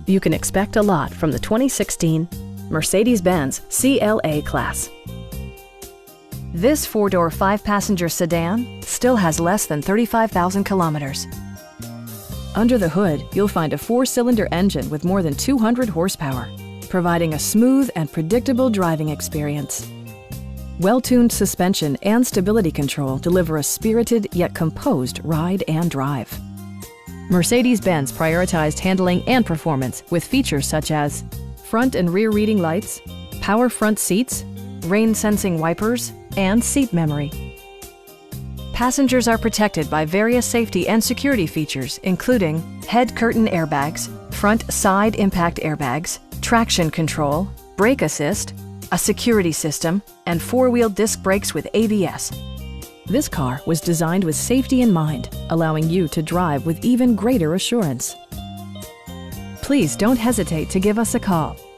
You can expect a lot from the 2016 Mercedes-Benz CLA-Class. This four-door, five-passenger sedan still has less than 35,000 kilometers. Under the hood, you'll find a four-cylinder engine with more than 200 horsepower, providing a smooth and predictable driving experience. Well-tuned suspension and stability control deliver a spirited yet composed ride and drive. Mercedes-Benz prioritized handling and performance with features such as front and rear reading lights, power front seats, rain-sensing wipers, and seat memory. Passengers are protected by various safety and security features, including head curtain airbags, front side impact airbags, traction control, brake assist, a security system, and four-wheel disc brakes with ABS. This car was designed with safety in mind, allowing you to drive with even greater assurance. Please don't hesitate to give us a call.